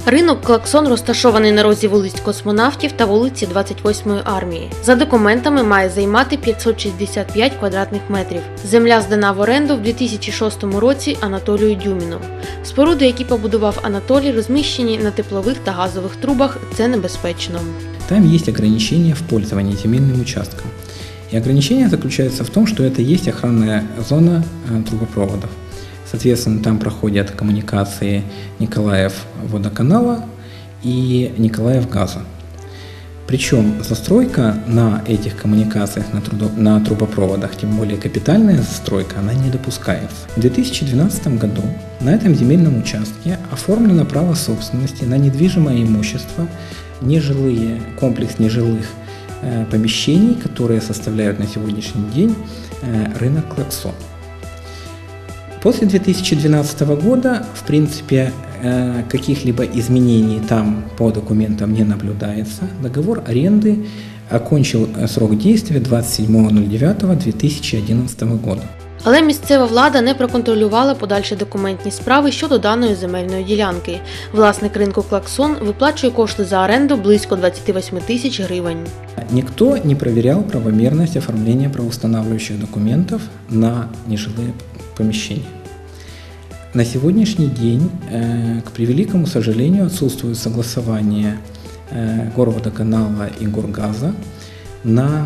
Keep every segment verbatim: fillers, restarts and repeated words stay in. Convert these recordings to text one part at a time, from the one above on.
Ринок «Клаксон» розташований на розі вулиць Космонавтів та вулиці двадцять восьмої армії. За документами має займати п'ятсот шістдесят п'ять квадратних метрів. Земля здана в оренду в дві тисячі шостому році Анатолію Дюміну. Споруди, які побудував Анатолій, розміщені на теплових та газових трубах. Це небезпечно. Там есть ограничения в пользовании земельным участком. И ограничение заключается в том, что это есть охранная зона трубопроводов. Соответственно, там проходят коммуникации Николаев водоканала и Николаев газа. Причем застройка на этих коммуникациях, на, трудо, на трубопроводах, тем более капитальная застройка, она не допускается. В две тысячи двенадцатом году на этом земельном участке оформлено право собственности на недвижимое имущество, нежилые, комплекс нежилых э, помещений, которые составляют на сегодняшний день э, рынок «Клаксон». После две тысячи двенадцатого года, в принципе, э, каких-либо изменений там по документам не наблюдается. Договор аренды окончил срок действия двадцять сьомого дев'ятого дві тисячі одинадцятого года. Але місцева влада не проконтролювала подальші документні справи щодо даної земельної ділянки. Власник ринку «Клаксон» виплачує кошти за оренду близько двадцять вісім тисяч гривень. Никто не проверял правомерность оформления правоустанавливающих документов на нежилые помещения. На сегодняшний день, к превеликому сожалению, отсутствует согласование Горводоканала и Горгаза на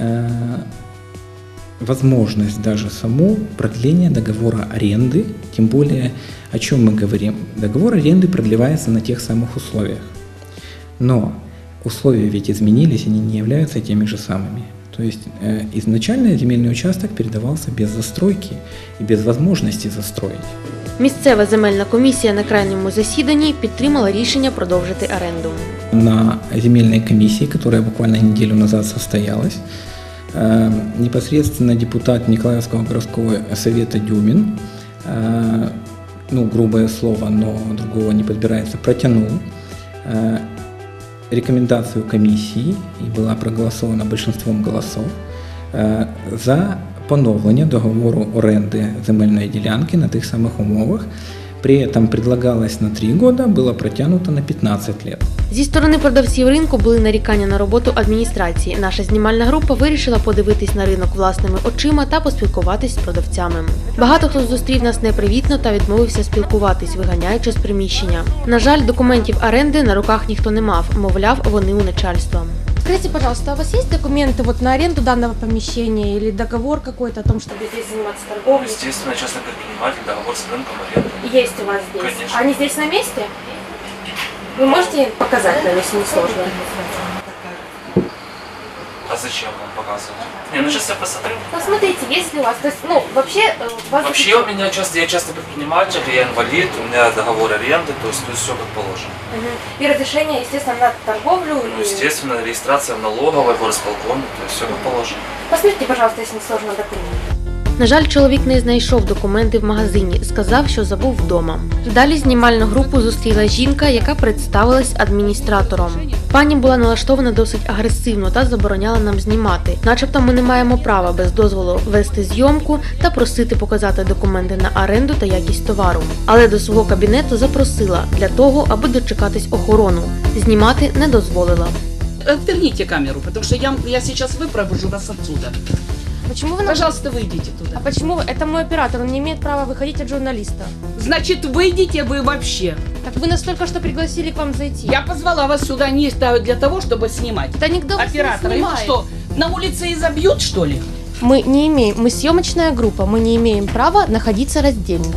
возможность даже саму продления договора аренды, тем более, о чем мы говорим. Договор аренды продлевается на тех самых условиях. Но условия ведь изменились, они не являются теми же самыми. То есть э, изначально земельный участок передавался без застройки и без возможности застроить. Місцева земельна комісія на крайньому засіданні підтримала рішення продовжити оренду. На земельной комиссии, которая буквально неделю назад состоялась, э, непосредственно депутат Николаевского городского совета Дюмин, э, ну грубое слово, но другого не подбирается, протянул э, рекомендацию комиссии и была проголосована большинством голосов э, за поновлення договору оренди земельної ділянки на тих самих умовах. При этом предлагалось на три года, было протягнуто на п'ятнадцять лет. Зі сторони продавців ринку були нарікання на роботу адміністрації. Наша знімальна група вирішила подивитись на ринок власними очима та поспілкуватись з продавцями. Багато хто зустрів нас непривітно та відмовився спілкуватись, виганяючи з приміщення. На жаль, документів оренди на руках ніхто не мав, мовляв, вони у начальства. Скажите, пожалуйста, а у вас есть документы вот на аренду данного помещения или договор какой-то о том, чтобы здесь заниматься торговлей? Естественно, частный предприниматель, договор с рынком аренды. Есть у вас здесь? Конечно. Они здесь на месте? Вы можете показать нам, если не сложно? А зачем вам показывать? Не, ну сейчас я посмотрю. Посмотрите, есть ли у вас, то есть, ну, вообще... э, вас Вообще у меня часто, я частный предприниматель, я инвалид, у меня договор аренды, то есть, то есть все как положено. Мгм. И разрешение, естественно, на торговлю? Ну, и- естественно, регистрация в налоговой, в горосполкоме, то есть все как положено. Посмотрите, пожалуйста, если не сложно, документы. На жаль, чоловік не знайшов документи в магазині, сказав, що забув вдома. Далі знімальну групу зустріла жінка, яка представилась адміністратором. Пані була налаштована досить агресивно та забороняла нам знімати. Начебто ми не маємо права без дозволу вести зйомку та просити показати документи на оренду та якість товару. Але до свого кабінету запросила для того, аби дочекатись охорону. Знімати не дозволила. Отверните камеру, потому что я, я сейчас выпровожу вас отсюда. Почему вы... на- Пожалуйста, выйдите А туда. почему вы- это мой оператор, он не имеет права выходить от журналиста? Значит, выйдите вы вообще. Так вы нас только что пригласили к вам зайти. Я позвала вас сюда не для того, чтобы снимать. Да никто вас не Оператора. И вы снимает. что, на улице и забьют, что ли? Мы не имеем, мы съемочная группа, мы не имеем права находиться раздельно.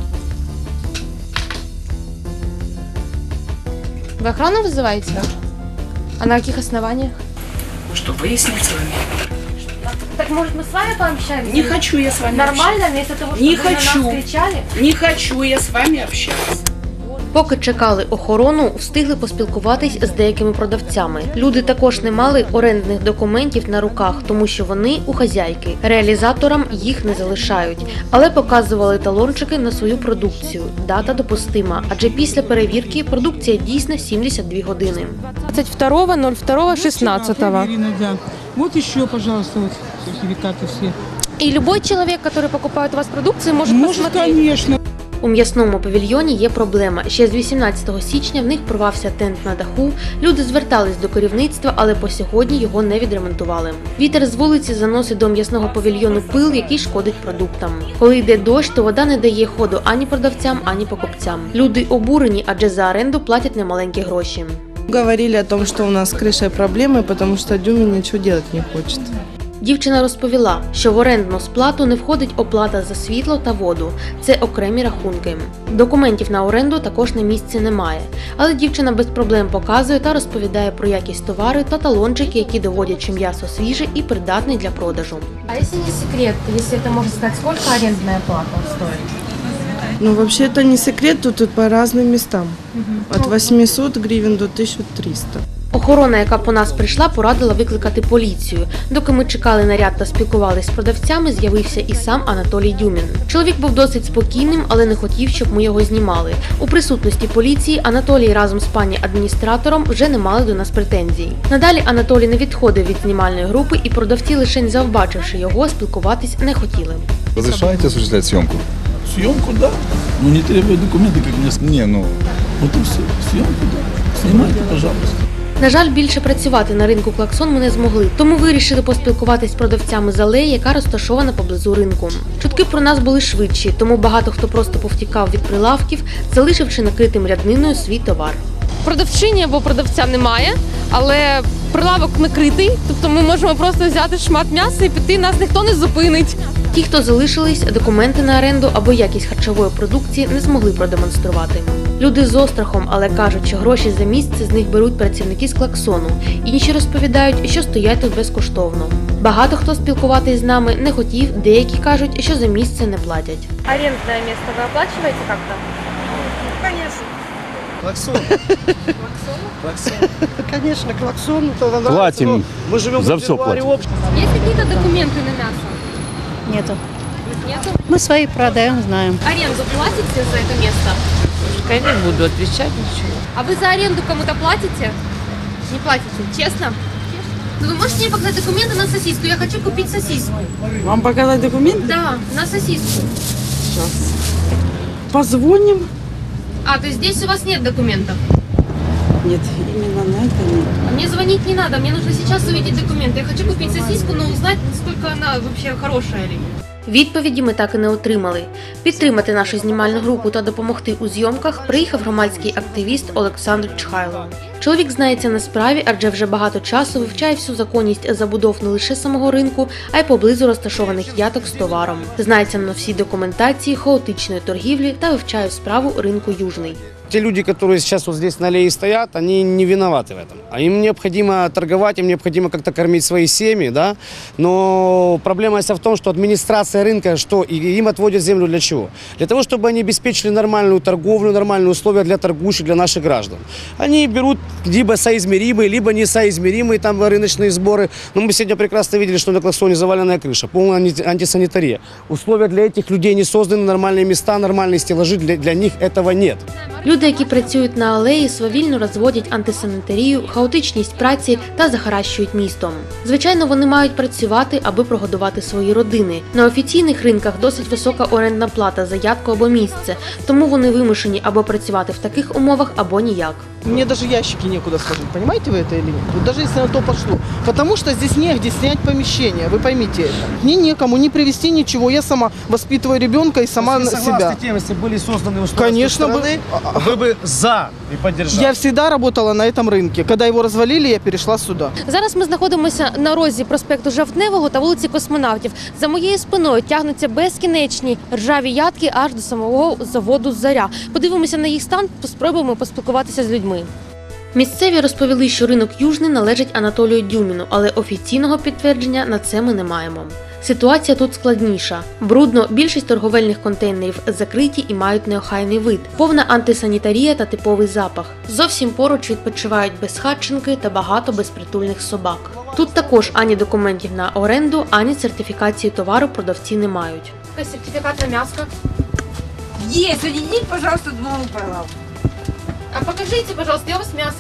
Вы охрану вызываете? Да. А на каких основаниях? Что выяснить с вами? Так может мы с вами пообщаемся? Не хочу я с вами Нормально, вместо того, Не чтобы вы хочу. на нас кричали? общаться. Не хочу я с вами общаться. Поки чекали охорону, встигли поспілкуватись з деякими продавцями. Люди також не мали орендних документів на руках, тому що вони у хазяйки. Реалізаторам їх не залишають, але показували талончики на свою продукцію. Дата допустима, адже після перевірки продукція дійсна сімдесят дві години. двадцать второго ноль второго шестнадцатого. Ирина, да. Вот еще, пожалуйста, вот сертификаты все. И любой человек, который покупает у вас продукцию, может, Может, посмотреть. конечно. У м'ясному павільйоні є проблема. Ще з вісімнадцятого січня в них порвався тент на даху, люди звертались до керівництва, але по сьогодні його не відремонтували. Вітер з вулиці заносить до м'ясного павільйону пил, який шкодить продуктам. Коли йде дощ, то вода не дає ходу ані продавцям, ані покупцям. Люди обурені, адже за оренду платять немаленькі гроші. Говорили о том, что у нас с крышей проблемы, потому что Дюмин ничего делать не хочет. Дівчина розповіла, що в орендну сплату не входить оплата за світло та воду. Це окремі рахунки. Документів на оренду також на місці немає. Але дівчина без проблем показує та розповідає про якість товару та талончики, які доводять, що м'ясо свіже і придатне для продажу. А если не секрет, если это можно сказать, сколько арендная плата стоит? Ну, вообще это не секрет, тут и по разным местам. От восьмисот гривен до тысячи трёхсот. Охорона, яка по нас прийшла, порадила викликати поліцію. Доки ми чекали наряд та спілкувалися з продавцями, з'явився і сам Анатолій Дюмін. Чоловік був досить спокійним, але не хотів, щоб ми його знімали. У присутності поліції Анатолій разом з пані адміністратором вже не мали до нас претензій. Надалі Анатолій не відходив від знімальної групи, і продавці, лише завбачивши його, спілкуватись не хотіли. Разрешаете осуществлять съемку? Съемку, да. Но не требует документы, как мне сказали. Не, ну, Вот и все. Съемку, да. Снимайте, пожалуйста. На жаль, більше працювати на ринку Клаксон ми не змогли, тому вирішили поспілкуватись з продавцями з алеї, яка розташована поблизу ринку. Чутки про нас були швидші, тому багато хто просто повтікав від прилавків, залишивши накритим рядниною свій товар. Продавчині або продавця немає, але прилавок накритий, тобто ми можемо просто взяти шмат м'яса і піти, нас ніхто не зупинить. Ті, хто залишились, документи на оренду або якість харчової продукції не змогли продемонструвати. Люди з острахом, але кажуть, що гроші за місце з них беруть працівники з Клаксону. Інші розповідають, що стоять тут безкоштовно. Багато хто спілкуватись з нами не хотів, деякі кажуть, що за місце не платять. Арендное место вы оплачиваете как-то? Клаксон. Клаксон? Конечно, клаксон. Платим. Мы живем За все платим. Есть какие-то документы на мясо? Нету. Нету? Мы свои продаем, знаем. Аренду платите за это место? Я не буду отвечать ничего. А вы за аренду кому-то платите? Не платите, честно? Ну, вы можете мне показать документы на сосиску? Я хочу купить сосиску. Вам показать документ? Да, на сосиску. Сейчас. Позвоним. А, то есть здесь у вас нет документов? Нет, именно на это нет. А мне звонить не надо, мне нужно сейчас увидеть документы. Я хочу купить сосиску, но узнать, насколько она вообще хорошая ли. Відповіді ми так і не отримали. Підтримати нашу знімальну групу та допомогти у зйомках приїхав громадський активіст Олександр Чхайло. Чоловік знається на справі, адже вже багато часу вивчає всю законність забудов не лише самого ринку, а й поблизу розташованих яток з товаром. Знається на всій документації хаотичної торгівлі та вивчає справу ринку Южний. Те люди, которые сейчас вот здесь на аллее стоят, они не виноваты в этом. А им необходимо торговать, им необходимо как-то кормить свои семьи, да. Но проблема вся в том, что администрация рынка, что и им отводят землю для чего? Для того, чтобы они обеспечили нормальную торговлю, нормальные условия для торгующих, для наших граждан. Они берут либо соизмеримые, либо несоизмеримые там рыночные сборы. Но мы сегодня прекрасно видели, что на Клаксоне заваленная крыша, полная антисанитария. Условия для этих людей не созданы, нормальные места, нормальные стеллажи, для, для них этого нет. Люди, які працюють на алеї, свавільно розводять антисанітарію, хаотичність праці та захаращують містом. Звичайно, вони мають працювати, аби прогодувати свої родини. На офіційних ринках досить висока орендна плата за ядку або місце, тому вони вимушені або працювати в таких умовах, або ніяк. Мне даже ящики некуда сложить, понимаете вы это или нет? Вот даже если на то пошло. Потому что здесь негде снять помещение, вы поймите это. Мне некому не привезти ничего, я сама воспитываю ребенка и сама Вы себя. согласны тем, если были созданы условия Конечно, с той стороны, вы бы за и поддержали? Я всегда работала на этом рынке. Когда его развалили, я перешла сюда. Зараз ми знаходимося на розі проспекту Жовтневого та вулиці Космонавтів. За моєю спиною тягнуться безкінечні ржаві ядки аж до самого заводу «Заря». Подивимося на їх стан, спробуємо поспілкуватися з людьми. Місцеві розповіли, що ринок Южний належить Анатолію Дюміну, але офіційного підтвердження на це ми не маємо. Ситуація тут складніша. Брудно, більшість торговельних контейнерів закриті і мають неохайний вид. Повна антисанітарія та типовий запах. Зовсім поруч відпочивають безхатченки та багато безпритульних собак. Тут також ані документів на оренду, ані сертифікації товару продавці не мають. Сертифікат на м'ясо. Есть, идите, пожалуйста, новую прилавку. А покажите, пожалуйста, я у вас мясо хочу купить.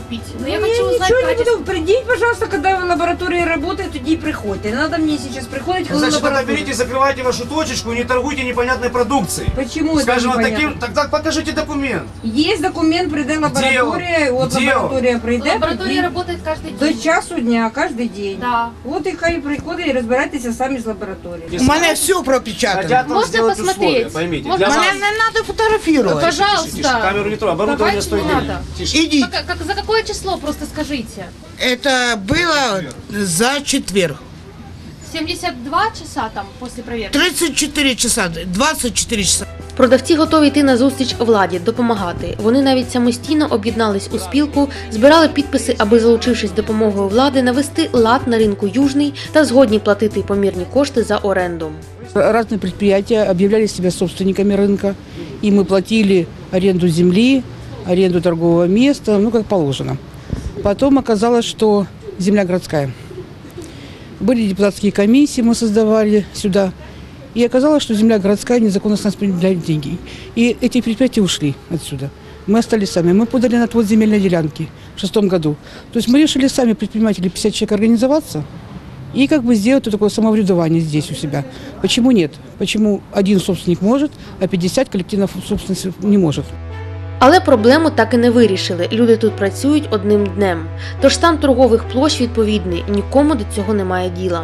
купить. Ну, я, я ничего не буду. Придите, пожалуйста, когда лаборатория работает, тоді и приходите. Не надо мне сейчас приходить, когда Значит, тогда лаборатория. берите, закрывайте вашу точечку и не торгуйте непонятной продукцией. Почему Скажем, это вот непонятно? таким, тогда покажите документ. Есть документ, прийде лаборатория, вот Где он? лаборатория прийде. Лаборатория работает каждый день. До часу дня, каждый день. Да. Вот и хай приходить и разбирайтеся самі з лабораторією. У мене все пропечатано. Хотят вам Можете сделать посмотреть? условия, поймите. Можно- Для вас... Мне не надо фотографировать. Пожалуйста. Камеру не трогай, оборудование Давайте стоит не денег. надо. Тише. Идите. Как, как- за какое число, просто скажите? Это было за четверг. семьдесят два часа там после проверки? тридцать четыре часа, двадцать четыре часа. Продавці готові йти на зустріч владі, допомагати. Вони навіть самостійно об'єднались у спілку, збирали підписи, аби, залучившись допомогою влади, навести лад на ринку Южний та згодні платити помірні кошти за оренду. Разные предприятия объявляли себя собственниками рынка, и мы платили аренду земли, аренду торгового места, ну как положено. Потом оказалось, что земля городская. Были депутатские комиссии, мы создавали сюда, и оказалось, что земля городская, незаконно с нас принимали деньги. И эти предприятия ушли отсюда. Мы остались сами. Мы подали на отвод земельной делянки в шестом году. То есть мы решили сами, предприниматели, пятьдесят человек, организоваться и как бы сделать такое самоврядование здесь у себя. Почему нет? Почему один собственник может, а пятьдесят коллективов собственности не может? Але проблему так і не вирішили. Люди тут працюють одним днем. Тож стан торгових площ відповідний, нікому до цього немає діла.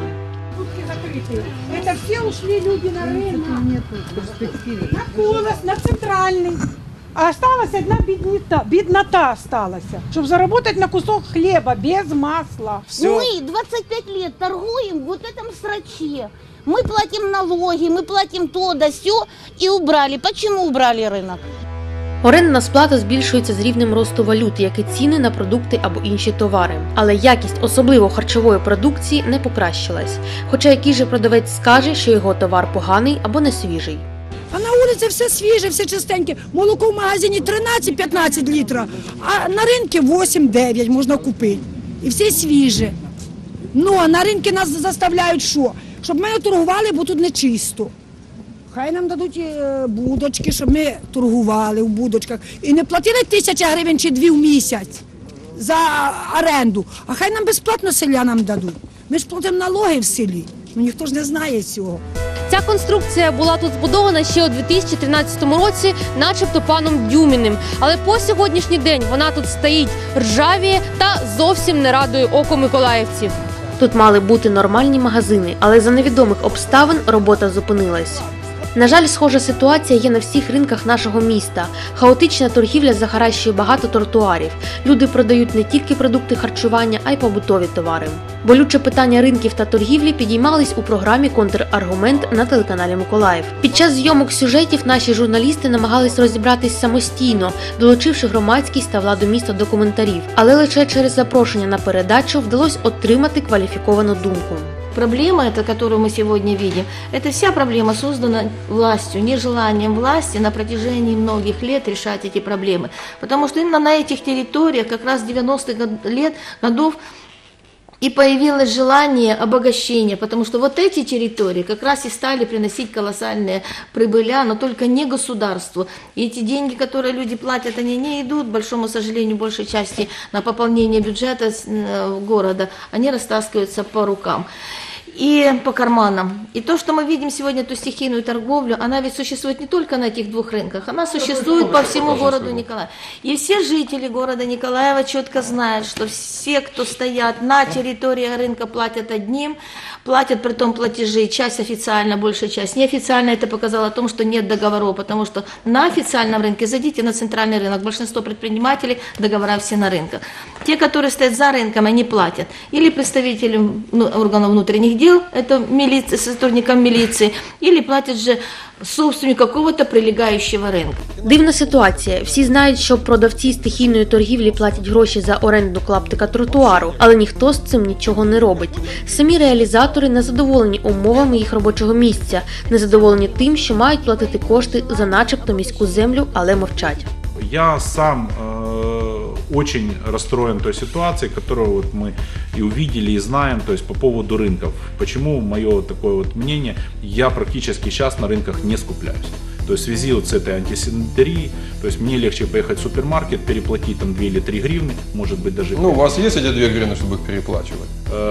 Это все ушли люди на рынок. На Колос, на центральный. А осталась одна беднота, беднота осталась, чтобы заработать на кусок хлеба без масла. Все. Мы двадцать пять лет торгуем в вот этом сраче. Мы платим налоги, мы платим то да сё и убрали. Почему убрали рынок? Орендна сплата збільшується з рівнем росту валют, як і ціни на продукти або інші товари. Але якість, особливо харчової продукції, не покращилась. Хоча який же продавець скаже, що його товар поганий або не свіжий. А на улице все свежее, все чистенькое. Молоко в магазине тринадцать-пятнадцать литров, а на рынке восемь-девять можно купить. И все свіже. Но на ринку нас заставляють що? Щоб ми не торгували, бо тут не чисто. Хай нам дадуть е, будочки, щоб ми торгували в будочках. І не платили тисяча гривень чи дві в місяць за оренду. А хай нам безплатно селянам дадуть. Ми ж платимо налоги в селі. Ну ніхто ж не знає цього. Ця конструкція була тут збудована ще у дві тисячі тринадцятому році, начебто паном Дюміним. Але по сьогоднішній день вона тут стоїть ржавіє та зовсім не радує око миколаївців. Тут мали бути нормальні магазини, але за невідомих обставин робота зупинилась. На жаль, схожа ситуація є на всіх ринках нашого міста. Хаотична торгівля захаращує багато тротуарів. Люди продають не тільки продукти харчування, а й побутові товари. Болюче питання ринків та торгівлі підіймались у програмі «Контраргумент» на телеканалі Миколаїв. Під час зйомок сюжетів наші журналісти намагались розібратись самостійно, долучивши громадськість та владу міста до коментарів. Але лише через запрошення на передачу вдалося отримати кваліфіковану думку. Проблема, это, которую мы сегодня видим, это вся проблема создана властью, нежеланием власти на протяжении многих лет решать эти проблемы. Потому что именно на этих территориях как раз девяностых лет, годов и появилось желание обогащения, потому что вот эти территории как раз и стали приносить колоссальные прибыля, но только не государству. И эти деньги, которые люди платят, они не идут, к большому сожалению, большей части на пополнение бюджета города, они растаскиваются по рукам и по карманам. И то, что мы видим сегодня, эту стихийную торговлю, она ведь существует не только на этих двух рынках, она существует по всему городу Николаева. И все жители города Николаева четко знают, что все, кто стоят на территории рынка, платят одним, платят при том платежи, часть официально, большая часть неофициально. Это показало о том, что нет договоров, потому что на официальном рынке, зайдите на центральный рынок, большинство предпринимателей договора все на рынках. Те, которые стоят за рынком, они платят. Или представителям ну, органов внутренних дел, это милиция, сотрудникам милиции, или платят же собственнику какого-то прилегающего рынка. Дивна ситуація. Всі знають, що продавці стихійної торгівлі платять гроші за оренду клаптика тротуару, але ніхто з цим нічого не робить. Самі реалізатори незадоволені умовами їх робочого місця, незадоволені тим, що мають платити кошти за начебто міську землю, але мовчать. Я сам э, очень расстроен той ситуацией, которую вот мы и увидели, и знаем, то есть по поводу рынков. Почему мое такое вот мнение, я практически сейчас на рынках не скупляюсь. То есть в связи вот с этой антисанитарией, то есть мне легче поехать в супермаркет, переплатить там две или три гривны, может быть даже... Ну, у вас есть эти две гривны, чтобы их переплачивать?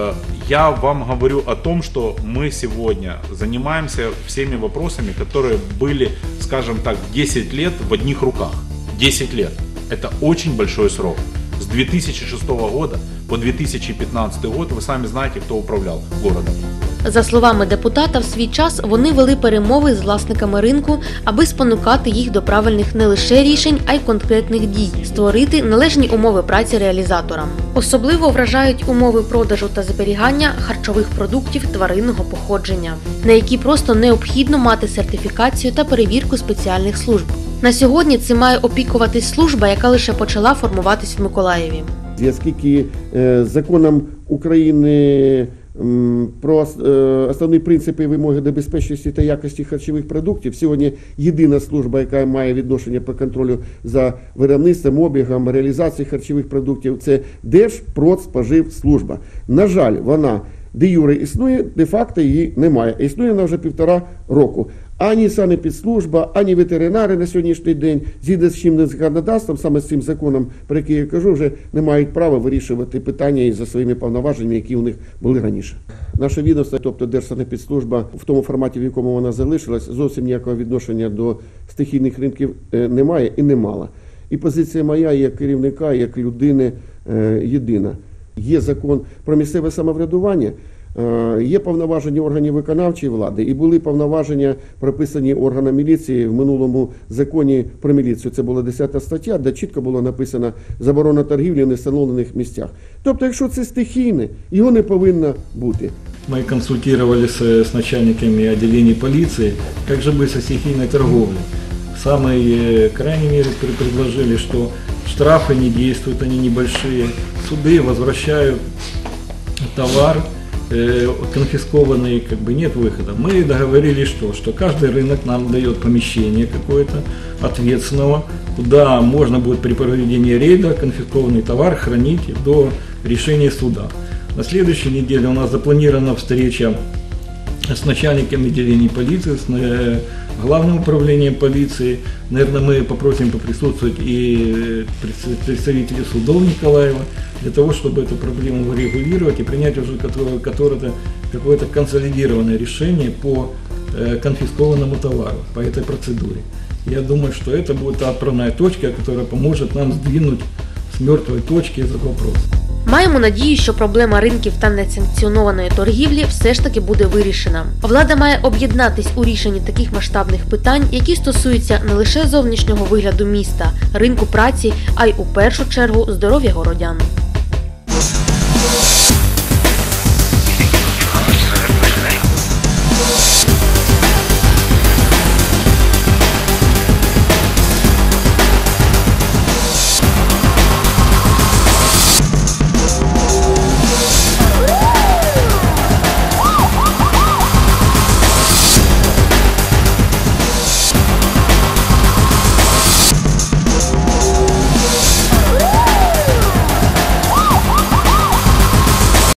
Я вам говорю о том, что мы сегодня занимаемся всеми вопросами, которые были, скажем так, десять лет в одних руках. десять лет. Это очень большой срок. С две тысячи шестого года по две тысячи пятнадцатый год ви самі знаєте, хто управляв городом. За словами депутата, в свій час вони вели перемови з власниками ринку, аби спонукати їх до правильних не лише рішень, а й конкретних дій – створити належні умови праці реалізаторам. Особливо вражають умови продажу та зберігання харчових продуктів тваринного походження, на які просто необхідно мати сертифікацію та перевірку спеціальних служб. На сьогодні цим має опікуватись служба, яка лише почала формуватись в Миколаєві. Оскільки е, законом України про основні принципи і вимоги до безпечності та якості харчових продуктів. Сьогодні єдина служба, яка має відношення по контролю за виробництвом, обігом, реалізацією харчових продуктів, це Держпродспоживслужба. На жаль, вона де-юре існує, де-факто її немає. Існує вона вже півтора року. Ані санепідслужба, ані ветеринари на сьогоднішній день, згідно з чинним законодавством, саме з цим законом, про який я кажу, вже не мають права вирішувати питання із-за своїми повноваженнями, які у них були раніше. Наше відомство, тобто Держсанепідслужба, в тому форматі, в якому вона залишилась, зовсім ніякого відношення до стихійних ринків не має і не мала. І позиція моя, як керівника, як людини, єдина. Є закон про місцеве самоврядування, є повноваження органів виконавчої влади і були повноваження прописані органам міліції в минулому законі про міліцію. Це була десята стаття, де чітко було написано заборона торгівлі в невстановлених місцях. Тобто, якщо це стихійне, його не повинно бути. Мы консультировались с начальниками отделений полиции, как же быть со стихийной торговлей. В самой крайней мере предложили, что штрафы не действуют, они небольшие, суды возвращают товар, конфискованный, как бы нет выхода. Мы договорились, что, что каждый рынок нам дает помещение какое-то ответственного, куда можно будет при проведении рейда конфискованный товар хранить до решения суда. На следующей неделе у нас запланирована встреча с начальниками отделений полиции, с главным управлением полиции. Наверное, мы попросим поприсутствовать и представителей судов Николаева, для того, чтобы эту проблему регулировать и принять уже какое-то, какое-то консолидированное решение по конфискованному товару, по этой процедуре. Я думаю, что это будет та отправная точка, которая поможет нам сдвинуть с мертвой точки этот вопрос. Маємо надію, що проблема ринків та несанкціонованої торгівлі все ж таки буде вирішена. Влада має об'єднатись у рішенні таких масштабних питань, які стосуються не лише зовнішнього вигляду міста, ринку праці, а й у першу чергу здоров'я городян.